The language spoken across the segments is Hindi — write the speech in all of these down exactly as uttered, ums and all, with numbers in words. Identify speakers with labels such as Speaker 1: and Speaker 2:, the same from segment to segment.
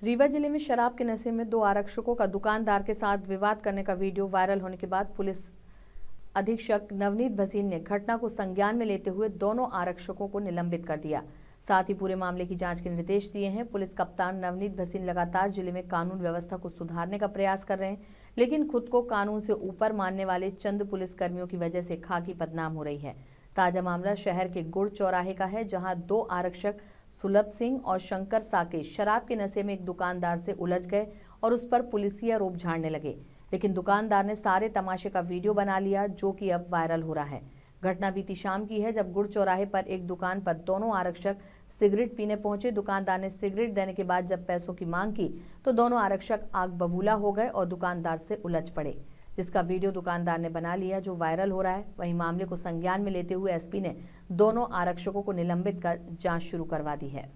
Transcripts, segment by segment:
Speaker 1: रीवा जिले में शराब के नशे में दो आरक्षकों का दुकानदार के साथ विवाद करने का वीडियो वायरल होने के बाद पुलिस अधीक्षक नवनीत भसीन ने घटना को संज्ञान में लेते हुए दोनों आरक्षकों को निलंबित कर दिया। साथ ही पूरे मामले की जांच के निर्देश दिए हैं। पुलिस कप्तान नवनीत भसीन लगातार जिले में कानून व्यवस्था को सुधारने का प्रयास कर रहे हैं, लेकिन खुद को कानून से ऊपर मानने वाले चंद पुलिस कर्मियों की वजह से खाकी बदनाम हो रही है। ताजा मामला शहर के गुड़ चौराहे का है, जहां दो आरक्षक सुलभ सिंह और शंकर साके शराब के नशे में एक दुकानदार से उलझ गए और उस पर पुलिसिया रोप झाड़ने लगे, लेकिन दुकानदार ने सारे तमाशे का वीडियो बना लिया, जो कि अब वायरल हो रहा है। घटना बीती शाम की है, जब गुड़ चौराहे पर एक दुकान पर दोनों आरक्षक सिगरेट पीने पहुंचे। दुकानदार ने सिगरेट देने के बाद जब पैसों की मांग की तो दोनों आरक्षक आग बबूला हो गए और दुकानदार से उलझ पड़े, जिसका वीडियो दुकानदार ने बना लिया, जो वायरल हो रहा है। वहीं मामले को संज्ञान में लेते हुए एसपी ने दोनों आरक्षकों को निलंबित कर जांच शुरू करवा दी है।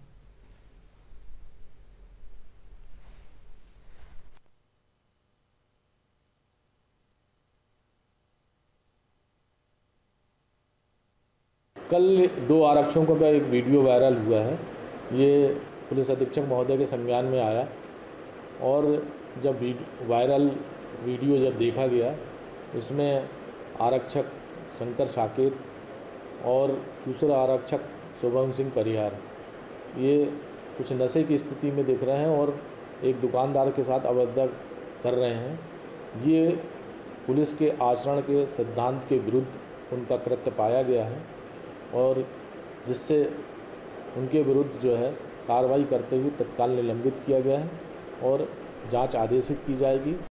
Speaker 2: कल दो आरक्षकों का एक वीडियो वायरल हुआ है। ये पुलिस अधीक्षक महोदय के संज्ञान में आया और जब वायरल वीडियो जब देखा गया, इसमें आरक्षक शंकर साकेत और दूसरा आरक्षक शुभम सिंह परिहार ये कुछ नशे की स्थिति में दिख रहे हैं और एक दुकानदार के साथ अभद्र कर रहे हैं। ये पुलिस के आचरण के सिद्धांत के विरुद्ध उनका कृत्य पाया गया है और जिससे उनके विरुद्ध जो है कार्रवाई करते हुए तत्काल निलंबित किया गया है और जांच आदेशित की जाएगी।